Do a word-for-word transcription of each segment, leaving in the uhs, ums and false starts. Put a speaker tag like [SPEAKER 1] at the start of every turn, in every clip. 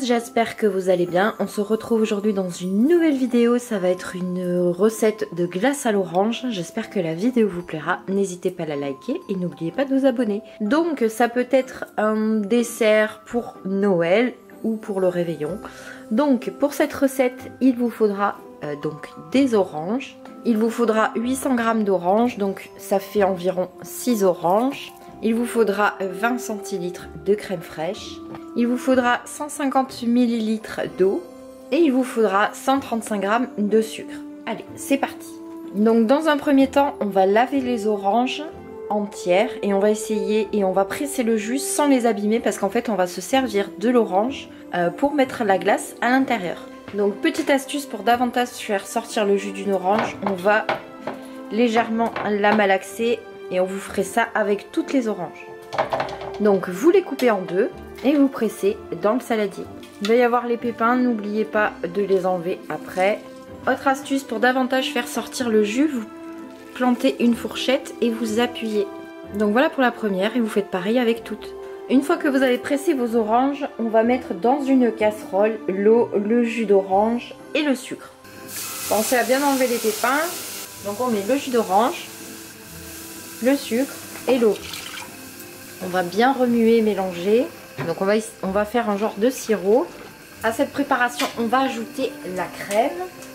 [SPEAKER 1] tous, j'espère que vous allez bien. On se retrouve aujourd'hui dans une nouvelle vidéo. Ça va être une recette de glace à l'orange. J'espère que la vidéo vous plaira. N'hésitez pas à la liker et n'oubliez pas de vous abonner. Donc ça peut être un dessert pour Noël ou pour le réveillon. Donc pour cette recette, il vous faudra euh, donc des oranges. Il vous faudra huit cents grammes d'oranges, donc ça fait environ six oranges. Il vous faudra vingt centilitres de crème fraîche. Il vous faudra cent cinquante millilitres d'eau. Et il vous faudra cent trente-cinq grammes de sucre. Allez, c'est parti. Donc dans un premier temps, on va laver les oranges entières. Et on va essayer et on va presser le jus sans les abîmer. Parce qu'en fait, on va se servir de l'orange euh, pour mettre la glace à l'intérieur. Donc petite astuce pour davantage faire sortir le jus d'une orange. On va légèrement la malaxer. Et on vous ferait ça avec toutes les oranges. Donc vous les coupez en deux et vous pressez dans le saladier. Il va y avoir les pépins, n'oubliez pas de les enlever après. Autre astuce pour davantage faire sortir le jus, vous plantez une fourchette et vous appuyez. Donc voilà pour la première et vous faites pareil avec toutes. Une fois que vous avez pressé vos oranges, on va mettre dans une casserole l'eau, le jus d'orange et le sucre. Pensez à bien enlever les pépins. Donc on met le jus d'orange, le sucre et l'eau. On va bien remuer, mélanger. Donc on va, on va faire un genre de sirop. À cette préparation, on va ajouter la crème.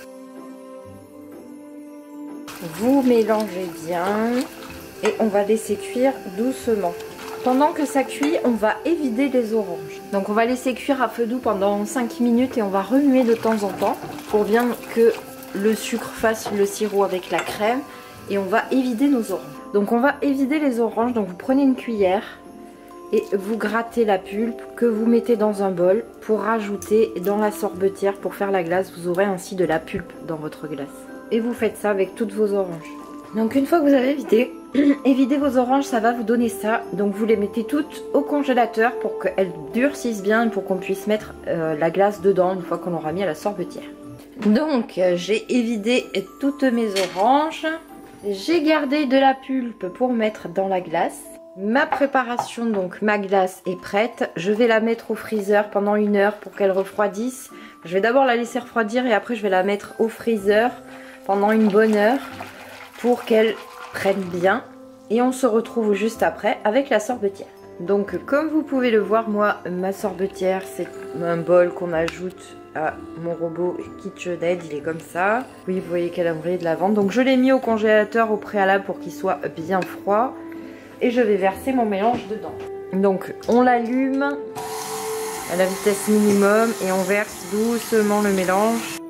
[SPEAKER 1] Vous mélangez bien et on va laisser cuire doucement. Pendant que ça cuit, on va évider les oranges. Donc on va laisser cuire à feu doux pendant cinq minutes et on va remuer de temps en temps pour bien que le sucre fasse le sirop avec la crème. Et on va évider nos oranges. Donc on va évider les oranges. Donc vous prenez une cuillère et vous grattez la pulpe que vous mettez dans un bol pour rajouter dans la sorbetière pour faire la glace. Vous aurez ainsi de la pulpe dans votre glace. Et vous faites ça avec toutes vos oranges. Donc une fois que vous avez vidé, évidé vos oranges, ça va vous donner ça. Donc vous les mettez toutes au congélateur pour qu'elles durcissent bien et pour qu'on puisse mettre euh, la glace dedans une fois qu'on l'aura mis à la sorbetière. Donc euh, j'ai évidé toutes mes oranges. J'ai gardé de la pulpe pour mettre dans la glace. Ma préparation, donc ma glace est prête. Je vais la mettre au freezer pendant une heure pour qu'elle refroidisse. Je vais d'abord la laisser refroidir et après je vais la mettre au freezer pendant une bonne heure pour qu'elle prenne bien. Et on se retrouve juste après avec la sorbetière. Donc comme vous pouvez le voir, moi ma sorbetière c'est un bol qu'on ajoute à mon robot KitchenAid, il est comme ça. Oui, vous voyez qu'elle a brillé de lavande. Donc je l'ai mis au congélateur au préalable pour qu'il soit bien froid. Et je vais verser mon mélange dedans. Donc on l'allume à la vitesse minimum et on verse doucement le mélange.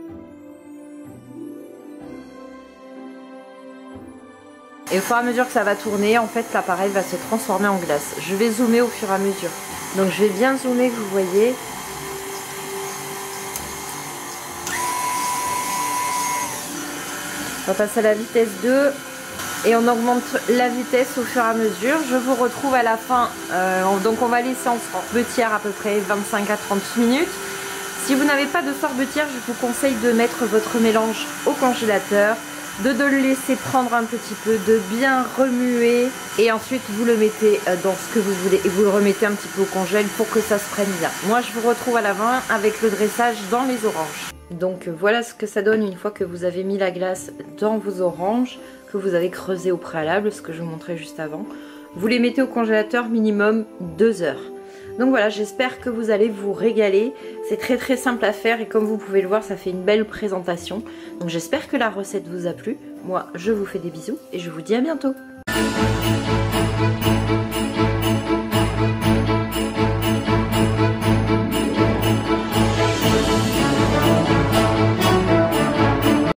[SPEAKER 1] Et au fur et à mesure que ça va tourner, en fait l'appareil va se transformer en glace. Je vais zoomer au fur et à mesure. Donc je vais bien zoomer que vous voyez. On va passer à la vitesse deux et on augmente la vitesse au fur et à mesure. Je vous retrouve à la fin. Euh, donc on va laisser en sorbetière à peu près vingt-cinq à trente minutes. Si vous n'avez pas de sorbetière, je vous conseille de mettre votre mélange au congélateur, de, de le laisser prendre un petit peu, de bien remuer et ensuite vous le mettez dans ce que vous voulez et vous le remettez un petit peu au congèle pour que ça se prenne bien. Moi je vous retrouve à la fin avec le dressage dans les oranges. Donc voilà ce que ça donne une fois que vous avez mis la glace dans vos oranges, que vous avez creusé au préalable, ce que je vous montrais juste avant. Vous les mettez au congélateur minimum deux heures. Donc voilà, j'espère que vous allez vous régaler. C'est très très simple à faire et comme vous pouvez le voir, ça fait une belle présentation. Donc j'espère que la recette vous a plu. Moi, je vous fais des bisous et je vous dis à bientôt.